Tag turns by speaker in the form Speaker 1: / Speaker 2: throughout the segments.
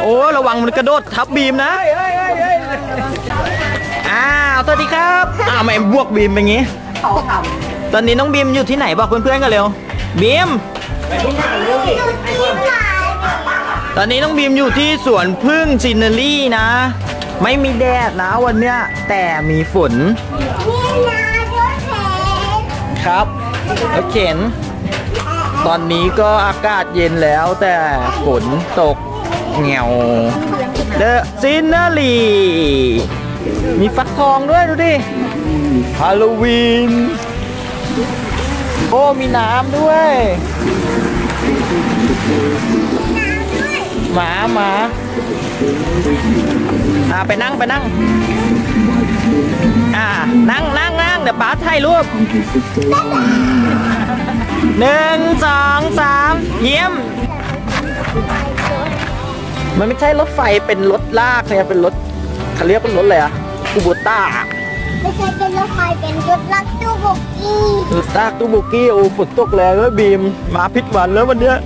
Speaker 1: โอ้ระวังมันกระโดดทับบีมนะสวัสดีครับไม่บวกบีมเป็นงี้ตอนนี้น้องบีมอยู่ที่ไหนบอกเพื่อนๆกันเร็วบีมตอนนี้น้องบีมอยู่ที่สวนพึ่งซีเนอรี่นะไม่มีแดดนะวันเนี้ยแต่มีฝนครับรถเข็นตอนนี้ก็อากาศเย็นแล้วแต่ฝนตกเงียวเดอะซีเนอรี่มีฟักทองด้วยดูดิฮาโลวีนโอ้มีน้ำด้วยหมาไปนั่งนั่งเดี๋ยวป้าถ่ายรูป1 2 3เยี่ยมมันไม่ใช่รถไฟเป็นรถลากเนี่ยเป็นรถเขาเรียกเป็นรถอะไรอะคูโบต้า
Speaker 2: ไม่ใช่เป็นรถไฟเป็นรถลากตู้บุกี้
Speaker 1: รถลากตู้บุกี้โอ้ฝนตกแรงแล้วบีมมาพิษวันแล้ววันเนี้ย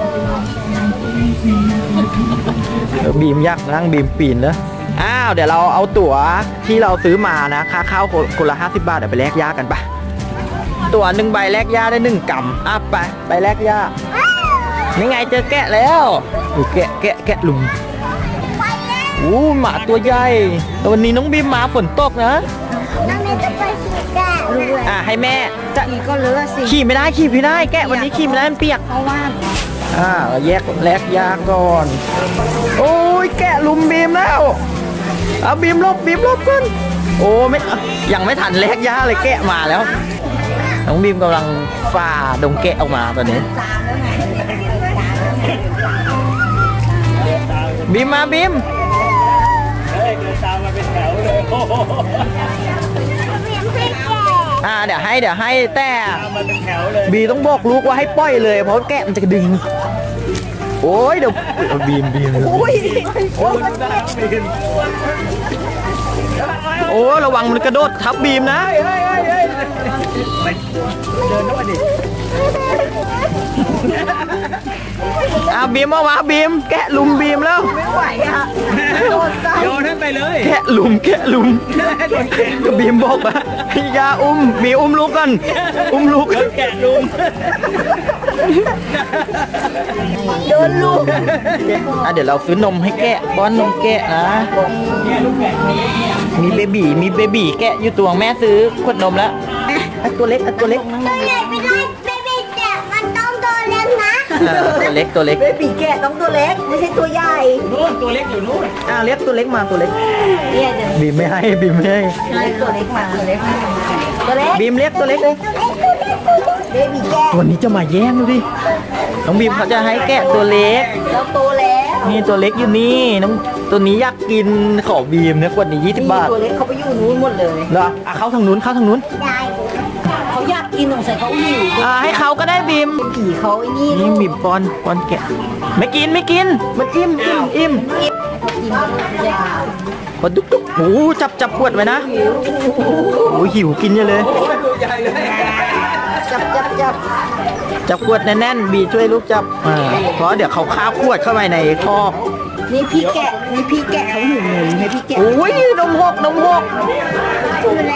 Speaker 1: บีมยากนั่งบีมปีนนะเดี๋ยวเราเอาตั๋วที่เราซื้อมานะค่าเข้าคนละ50 บาทเดี๋ยวไปแลกยากันปะตั๋ว1 ใบแลกยาได้1 กรัมไปแลกยานี่ไงเจอแกะแล้วแกะลุงหมาตัวใหญ่วันนี้น้องบีมมาฝนตกนะ
Speaker 2: น้องเมย์จะไปขี่แกะ
Speaker 1: ให้แม่
Speaker 2: จะขี่ก็เลือสิ
Speaker 1: ขี่ไม่ได้แกะวันนี้ขี่ไม่ได้มันเปียก
Speaker 2: เพราะว่า
Speaker 1: แลกยาก่อนโอ้ยแกะลุมบีมแล้วบีมลบกันโอ้ยังไม่ทันแลกยาเลยแกะมาแล้วน้องบีมกำลังฝ่าดงแกะออกมาตอนนี้บีมมาบีมเดินตามมาเป็นแถวเลยเดี๋ยวให้แต่บีต้องบอกลูกว่าให้ปล่อยเลยเพราะแกะมันจะดึงโอ้ยเดี๋ยวบีมโอ้ระวังมันกระโดดทับบีมนะเดินด้วยดิบีมมาบีมแกะลุมบีมแล้วไม่ไหวโยนให้ไปเลยแกะลุมก็บีมบอกว่าอย่าบีมลูกกันลูกแกะลุมโดนลูกเดี๋ยวเราซื้อนมให้แกะป้อนนมแกะนะมีเบบีแกะอยู่ตัวแม่ซื้อขวดนมแล้วตัวเล็ก
Speaker 2: ตัวใหญ่ไม่ได้เบบีแกะมันต้องตัวเล็กนะ
Speaker 1: ตัวเล็ก
Speaker 2: เบบีแกะต้องตัวเล็กไม่ใช่ตัวใหญ่
Speaker 1: นู่นตัวเล็กอยู่นู่นเรียกตัวเล็กมาตัวเล็กบีมไม่ให้
Speaker 2: ตัวเล็กมาตัวเล็ก
Speaker 1: บีมเรียกตัวเล็กเลย
Speaker 2: เบบีแกะ
Speaker 1: ตัวนี้จะมาแย่งดูดิน้องบีมเขาจะให้แกะตัวเล็ก
Speaker 2: แล้วโตแล้ว
Speaker 1: นี่ตัวเล็กอยู่นี่น้องตัวนี้อยากกินขอบีมเนี่ยขวดนี้20 บาท
Speaker 2: ตัวเล็กเขาไปอยู่นู้นหมดเลย
Speaker 1: เหรอเข้าทางนู้น
Speaker 2: ได้เขาอยากกินสงสัยเขาหิว
Speaker 1: ให้เขาก็ได้บีม
Speaker 2: ผีเขาไอ้
Speaker 1: นี่บีมป้อนแกะไม่กินมันอิ่มพอดุ๊กโอ้จับขวดไว้นะโอ้หิวกินเยอะเลยจับขวดแน่นๆบีช่วยลูกจับเพราะเดี๋ยวเขาคาบขวดเข้าไปในคอก
Speaker 2: นี่พี่แกะเขาหิวนมให้พี่แกะ
Speaker 1: โอ้ยนมหก
Speaker 2: ดูแล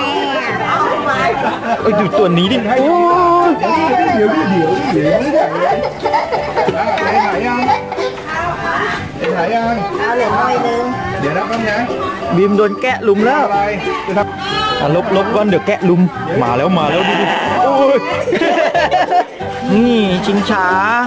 Speaker 1: ดูตัวนี้ดิโอ้เดี๋ยว
Speaker 2: เอาเหรียญน้อยนึง
Speaker 3: เดี๋ยวนะครับนะ
Speaker 1: บีมโดนแกะลุมแล้วลบก่อนเดี๋ยวแกะลุมมาแล้วดูดิโอ้ยนี่ชิงช้า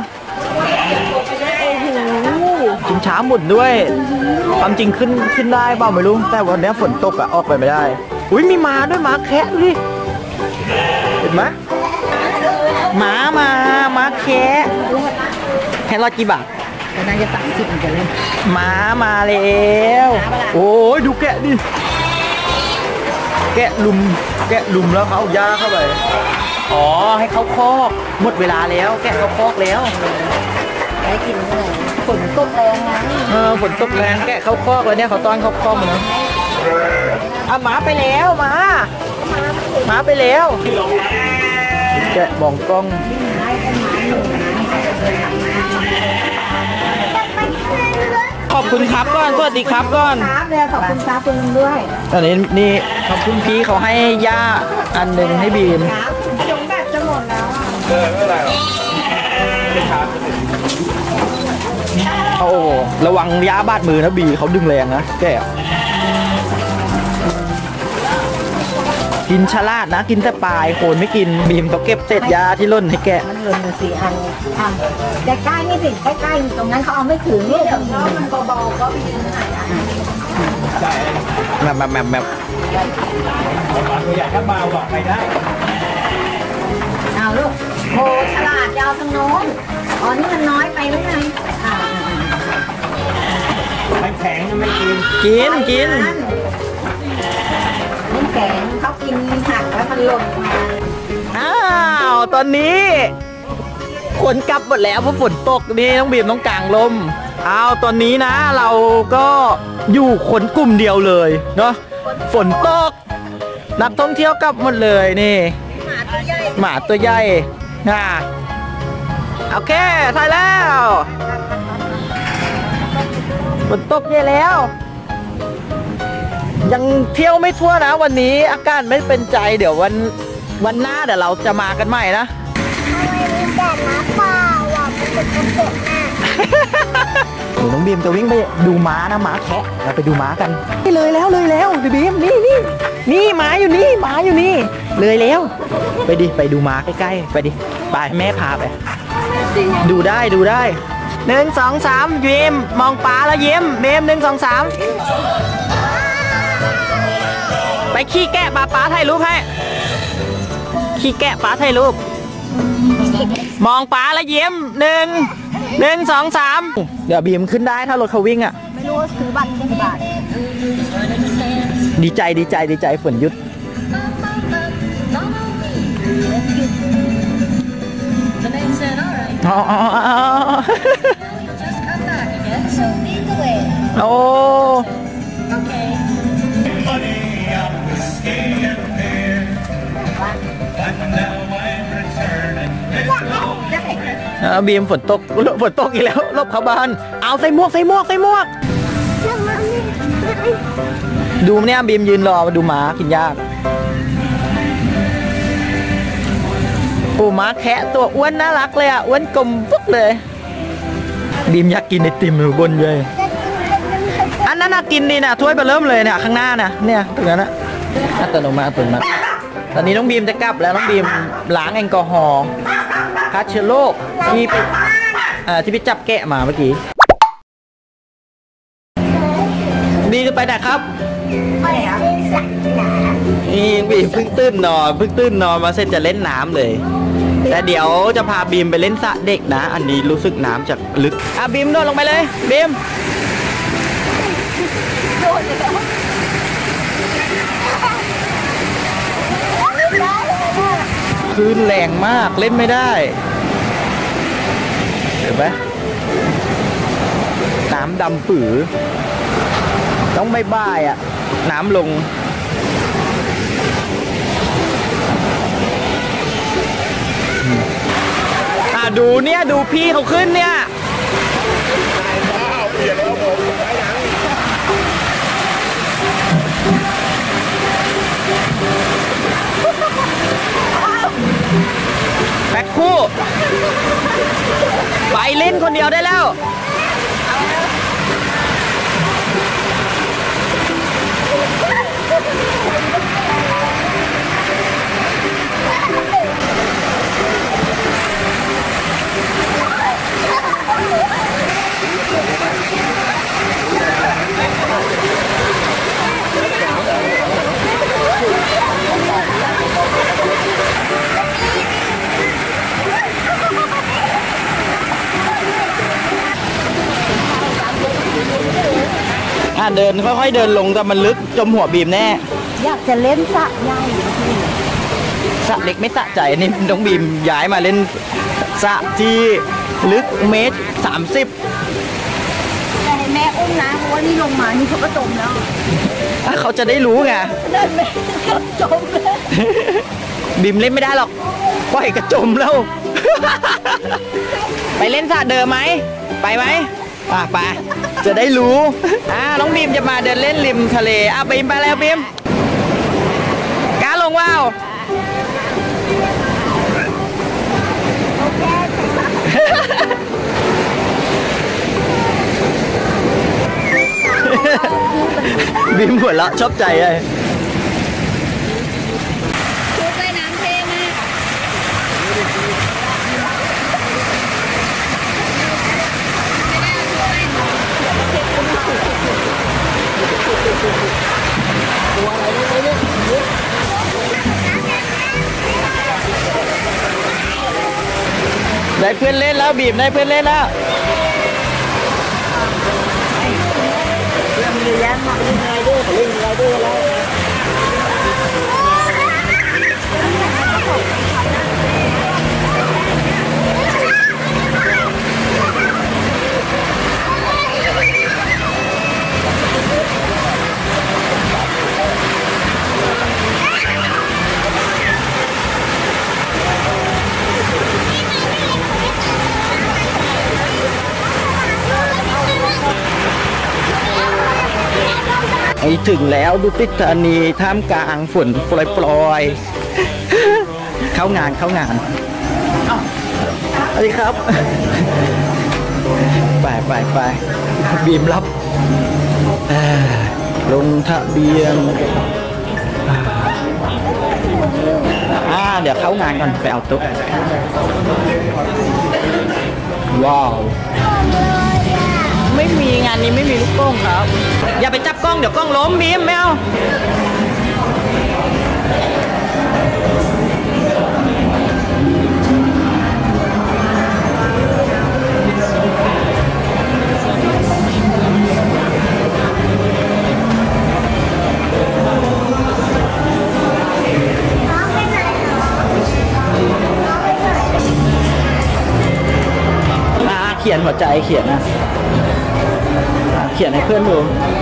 Speaker 1: หมุนด้วยความจริงขึ้นได้เปล่าไม่รู้แต่วันนี้ฝนตกออกไปไม่ได้อุ้ยมีม้าด้วยม้าแคะดิเห็นไหมม้าแคะรอดกี่บาท
Speaker 2: น่าจะ30อันจะเล่น
Speaker 1: ม้ามาแล้วโอ้ยดูแกะดิแกะลุมแล้วเขาย่าเข้าไปให้เขาคอกหมดเวลาแล้วแกะเขาคอกแล้ว
Speaker 2: ได้กินเลยฝนตกแรงนะ
Speaker 1: ฝนตกแรงแกะเขาคอกแล้วเนี่ยเขาต้อนเขาคอกมาเนาะหมาไปแล้วหมาไปแล้วแกะมองกล้องขอบคุณคุณครับก่อนสวัสดีครับก่อน
Speaker 3: ครับเลยขอบคุณครับคุณลุงด้วย
Speaker 1: ตอนนี้นี่ขอบคุณพี่เขาให้ย่าอันหนึ่งให้บีม
Speaker 3: ครับขนมแบบจะหมดแล้วอ่ะ
Speaker 1: โอ้ระวังย่าบาดมือนะบีเขาดึงแรงนะแกกินฉลาดนะกินแต่ปลายโคนไม่กินบีมต้องเก็บเศษยาที่ล่นให้แกะ
Speaker 3: มันหล่นอยู่4 อันทำใกล้ๆนี่สิใกล้ๆตรงนั้นเขาเอาไม่ถึงนี่เดี๋ยวมันเบาๆก็มีหายอ่ะ
Speaker 1: แบบ
Speaker 4: ตัวใหญ่ถ้าเบาบอกไปได้
Speaker 3: เอาลูกโหฉลาดจะเอาทางโน้นอ๋อนี่มันน้อยไปหรือไงอ่า
Speaker 4: ไม่แข็งไม่กิน
Speaker 1: กิน
Speaker 3: น้ำแข็งเขากินหักแล้วมันหล่นมา
Speaker 1: อ้าวตอนนี้ฝนกลับหมดแล้วเพราะฝนตกนี่น้องบีมต้องกางลมอ้าวตอนนี้นะเราก็อยู่คนกลุ่มเดียวเลยเนาะฝนตกนักท่องเที่ยวกลับหมดเลยนี่หมาตัวใหญ่น่ะโอเคถ่ายแล้วฝนตกใหญ่แล้ว ยังเที่ยวไม่ทั่วนะวันนี้อากาศไม่เป็นใจเดี๋ยววันหน้าเดี๋ยวเราจะมากันใหม่นะ
Speaker 2: ทำไมมีแต่น้ำเปล่าอ่ะมันเป็นกระปุกอ่ะ
Speaker 1: เดี๋ยวน้องบีมจะวิ่งไปดูม้านะม้าแคะเราไปดูม้ากันนี่เลยแล้วดิบีมนี่ม้าอยู่นี่เลยแล้วไปดูม้าใกล้ๆไปดิไปแม่พาไปดูได้1 2 3ยิ้มมองป้าแล้วยิ้มเบม1 2 3ไปขี้แกะป้าถ่ายรูปให้ขี้แกะป้าถ่ายรูปมองป้าแล้วยิ้ม1 2 3เดี๋ยวบีมขึ้นได้ถ้ารถเขาวิ่งอ่ะ
Speaker 3: ไม่รู้ว่าซื้อบัตรกี่บาท
Speaker 1: ดีใจฝนหยุดอ๋อโอ้บีมฝนตกอีกแล้วลบเข้าบ้านเอาใส่หมวกดูเนี่ยบีมยืนรอมาดูม้ากินยากโอ้ม้าแคะตัวอ้วนน่ารักเลยอ่ะอ้วนกลมปุ๊บเลยบีมอยากกินไอติมอยู่บนเลยอันนั้นน่ากินดีนะถ้วยเบอร์เริ่มเลยเนี่ยข้างหน้านะเนี่ยตรงนั้นนะอัตโนมัติตอนนี้น้องบีมจะกลับแล้วน้องบีมล้างแอลกอฮอล์ฆ่าเชื้อโรคที่ไปจับแกะมาเมื่อกี้ดีจะไปไหนครับ
Speaker 3: ไปไหนอ่ะ
Speaker 1: นี่บีมเพิ่งตื่นนอนมาเสร็จจะเล่นน้ำเลยแต่เดี๋ยวจะพาบีมไปเล่นสระเด็กนะอันนี้รู้สึกน้ำจากลึกบีมโดดลงไปเลยบีมคลื่นแรงมากเล่นไม่ได้เห็นไหมน้ำดำปื๋อต้องบ่ายอ่ะน้ำลงดูเนี่ยดูพี่เขาขึ้นเนี่ยแพ็คคู่ไปเล่นคนเดียวได้แล้ว เดินค่อยๆเดินลงแต่มันลึกจมหัวบีมแน่
Speaker 3: อยากจะเล่นสระใหญ่
Speaker 1: สระเล็กไม่สะใจนี่น้องบีมย้ายมาเล่นสระที่ลึก1.30 เมตร
Speaker 3: แต่ให้แม่อุ้มนะเพราะว่านี่ลงมานี่เขาก็จมแล้ว
Speaker 1: เขาจะได้รู้ไง
Speaker 3: นั่นแม่จมเลย
Speaker 1: บีมเล่นไม่ได้หรอกปล่อยกระจมแล้ว ไปเล่นสระเดิมไหมไปไหมไปจะได้รู้น้องบีมจะมาเดินเล่นริมทะเลบีมไปแล้วบีมกล้าลงว่าวบีมหัวเราะชอบใจเลย
Speaker 2: ชุดว่ายน้ำเท่มาก
Speaker 1: ได้เพื่อนเล่นแล้วบีมได้เพื่อนเล่นแล้ว
Speaker 3: มีเยอะแยะมากเล่นอะไรด้วยเขาเล่นอะไรด้วยแล้ว
Speaker 1: ถึงแล้วดุสิตธานีท่ามกลางฝนโปรยเข้างานสวัสดีครับไปบีมรับลงทะเบียนเดี๋ยวเข้างานก่อนไปเอาตุ๊กว้าวไม่มีงานนี้ไม่มีลูกกล้องครับอย่าไปจับกล้องเดี๋ยวกล้องล้มบีมไม่เอาเขียนหัวใจเขียนนะเขียนให้เพื่อนดู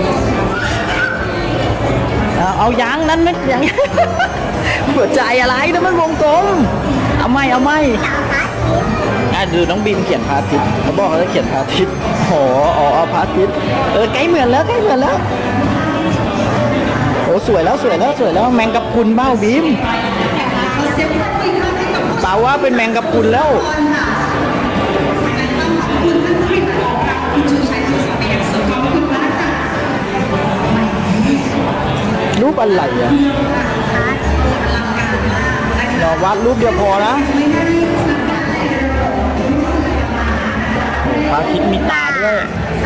Speaker 1: เอายังนั้นไม่ยังหัวใจอะไรนั่นมันวงกลมเอาไม่ดูน้องบีมเขียนพระอาทิตย์เขาบอกว่าเขียนพระอาทิตย์เอาพระอาทิตย์ใกล้เหมือนแล้วโอ้สวยแล้วแมงกะพรุนเบ้าบีมเปล่าว่าเป็นแมงกะพรุนแล้วรูปอะไรเราวาดรูปเดียวพอนะพระอาทิตย์มีตาด้วย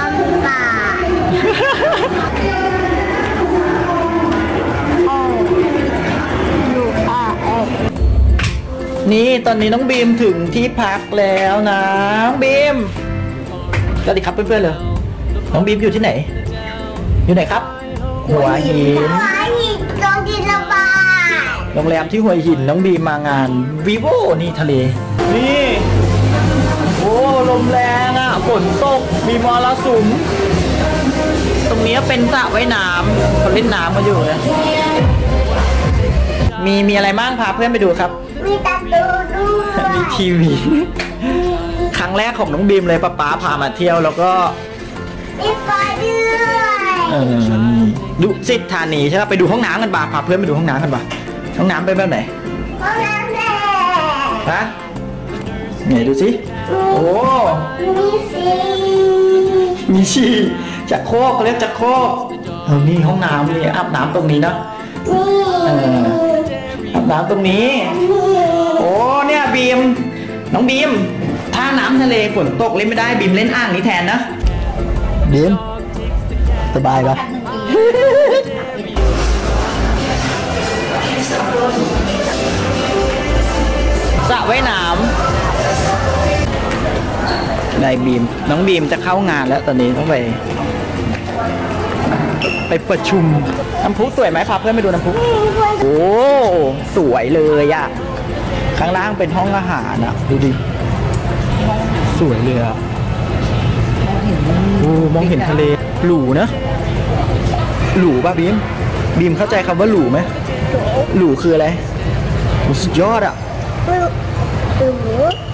Speaker 1: นี่ตอนนี้น้องบีมถึงที่พักแล้วนะน้องบีมสวัสดีครับเพื่อนๆเลยน้องบีมอยู่ที่ไหนครับหัวหินโรงแรมที่หัวหินน้องบีมมางานวีโวนี่ทะเลนี่โอ้ลมแรงฝนตกมีมรสุมตรงนี้เป็นสระว่ายน้ำเขาเล่นน้ำมาอยู่นะมีอะไรบ้างพาเพื่อนไปดูครับ
Speaker 2: มีตาดูด้วย
Speaker 1: มีทีวีครั้งแรกของน้องบีมเลยป๊าพามาเที่ยวแล้วก็
Speaker 2: มีไฟด้วย
Speaker 1: ดุสิตธานีใช่ไหมไปดูห้องน้ำกันป่ะพาเพื่อนไปดูห้องน้ำกันป่ะห้องน้ำเป็นแบบไหน
Speaker 2: ห้องน้ำแดง
Speaker 1: ฮะไหนดูสิโอ้มีฉี่จักโครกเขาเรียกจักโครกนี่ห้องน้ำนี่อาบน้ำตรงนี้นะอาบน้ำตรงนี้โอ้เนี่ยบีมน้องบีมถ้าน้ำทะเลฝนตกเล่นไม่ได้บีมเล่นอ่างนี้แทนนะบีมสบายปะสระว่ายน้ำได้บีมน้องบีมจะเข้างานแล้วตอนนี้ต้องไปประชุมน้ำพุสวยไหมพาเพื่อนไปดูน้ำพุโอ้สวยเลยข้างล่างเป็นห้องอาหารดูดิสวยเลยโอ้มองเห็นทะเลหรูนะหรูป่ะบีมเข้าใจคำว่าหรูไหมหรูคืออะไรสุดยอด
Speaker 2: หรู